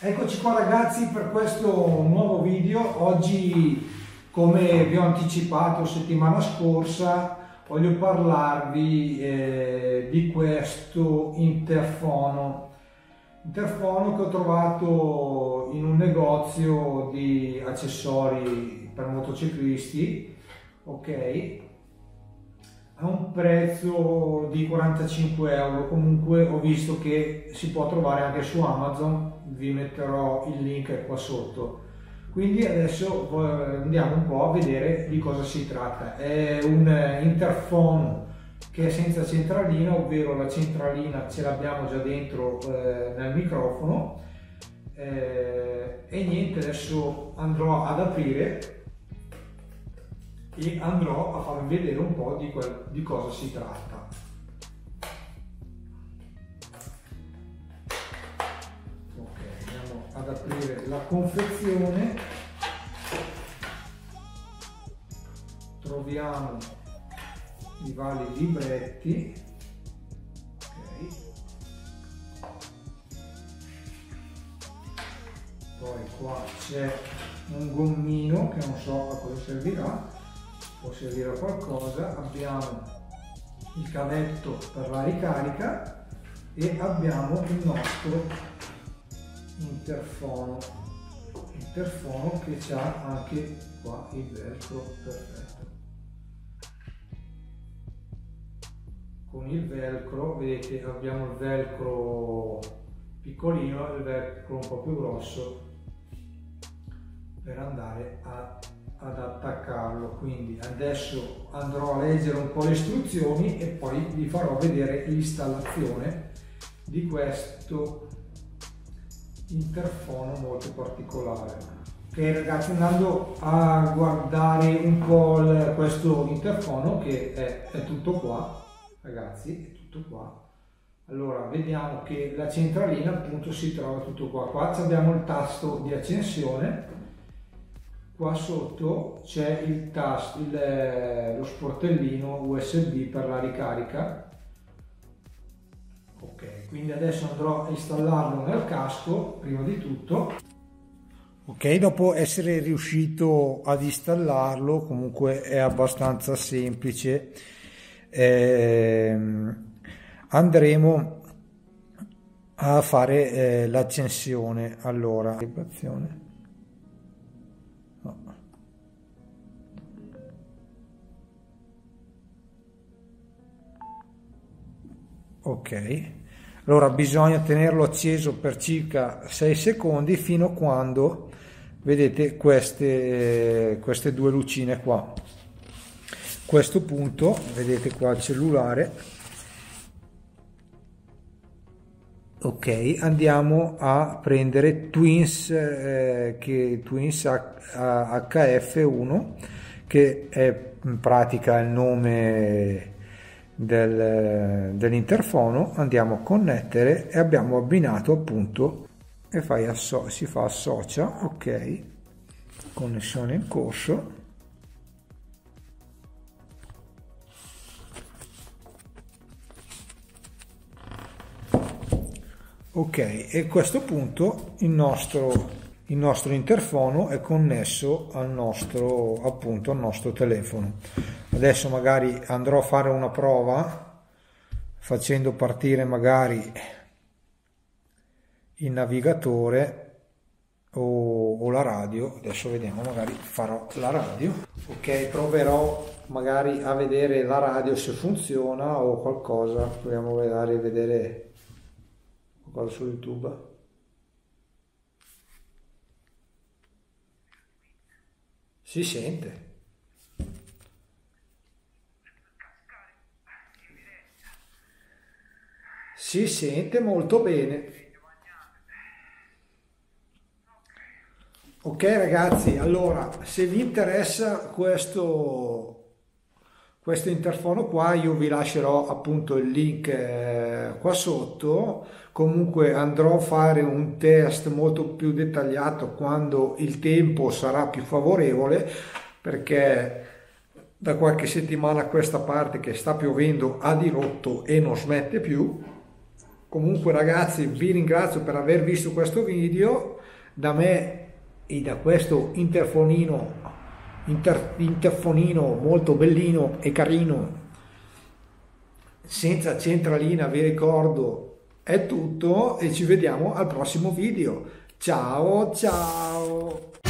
Eccoci qua ragazzi per questo nuovo video. Oggi, come vi ho anticipato settimana scorsa, voglio parlarvi di questo interfono che ho trovato in un negozio di accessori per motociclisti, ok? A un prezzo di 45 euro. Comunque ho visto che si può trovare anche su Amazon, vi metterò il link qua sotto. Quindi adesso andiamo un po' a vedere di cosa si tratta. È un interfono che è senza centralina, ovvero la centralina ce l'abbiamo già dentro nel microfono, e niente, adesso andrò ad aprire e andrò a farvi vedere un po' di cosa si tratta. Ok, andiamo ad aprire la confezione, troviamo i vari libretti, ok. Poi qua c'è un gommino che non so a cosa servirà, può servire a qualcosa. Abbiamo il cavetto per la ricarica e abbiamo il nostro interfono che ha anche qua il velcro perfetto. Con il velcro, vedete, abbiamo il velcro piccolino e il velcro un po' più grosso per andare ad attaccarlo. Quindi adesso andrò a leggere un po' le istruzioni e poi vi farò vedere l'installazione di questo interfono molto particolare. Ok ragazzi, andando a guardare un po' questo interfono, che è tutto qua ragazzi, è tutto qua. Allora vediamo che la centralina appunto si trova tutto qua. Qua abbiamo il tasto di accensione. Qua sotto c'è il tasto, lo sportellino USB per la ricarica. Ok, quindi adesso andrò a installarlo nel casco prima di tutto. Ok, dopo essere riuscito ad installarlo, comunque è abbastanza semplice. Andremo a fare l'accensione. Allora, ok, allora bisogna tenerlo acceso per circa 6 secondi fino a quando vedete queste due lucine qua. A questo punto vedete qua il cellulare. Ok, andiamo a prendere Twins HF1, che è in pratica il nome dell'interfono. Andiamo a connettere e abbiamo abbinato appunto e si fa associa. Ok, connessione in corso. Ok, e a questo punto il nostro interfono è connesso al nostro telefono. Adesso magari andrò a fare una prova facendo partire magari il navigatore o la radio. Adesso vediamo, magari farò la radio. Ok, proverò magari a vedere la radio se funziona o qualcosa. Proviamo magari a vedere qualcosa su YouTube. Si sente. Si sente molto bene. Ok ragazzi, allora se vi interessa questo interfono qua, io vi lascerò appunto il link qua sotto. Comunque andrò a fare un test molto più dettagliato quando il tempo sarà più favorevole, perché da qualche settimana a questa parte che sta piovendo a dirotto e non smette più. Comunque ragazzi, vi ringrazio per aver visto questo video. Da me e da questo interfonino molto bellino e carino, senza centralina, vi ricordo, è tutto, e ci vediamo al prossimo video. Ciao ciao.